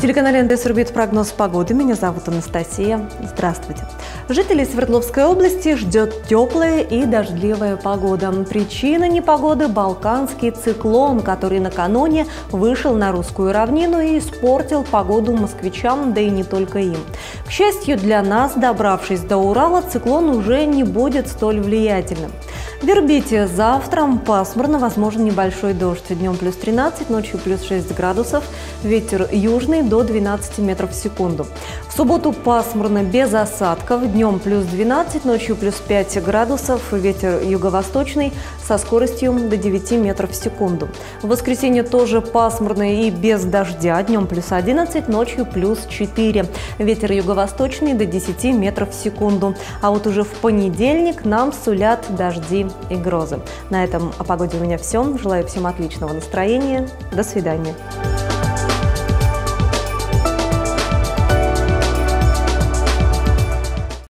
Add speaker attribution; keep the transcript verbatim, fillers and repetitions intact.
Speaker 1: телеканале эн тэ эс Орбит прогноз погоды. Меня зовут Анастасия. Здравствуйте. Жителей Свердловской области ждет теплая и дождливая погода. Причина непогоды – балканский циклон, который накануне вышел на русскую равнину и испортил погоду москвичам, да и не только им. К счастью для нас, добравшись до Урала, циклон уже не будет столь влиятельным. В Ирбите завтра пасмурно, возможен небольшой дождь. Днем плюс тринадцать, ночью плюс шесть градусов. Ветер южный до двенадцати метров в секунду. В субботу пасмурно, без осадков. Днем плюс двенадцать, ночью плюс пять градусов. Ветер юго-восточный со скоростью до девяти метров в секунду. В воскресенье тоже пасмурно и без дождя. Днем плюс одиннадцать, ночью плюс четыре. Ветер юго-восточный до десяти метров в секунду. А вот уже в понедельник нам сулят дожди и грозы. На этом о погоде у меня все. Желаю всем отличного настроения. До свидания.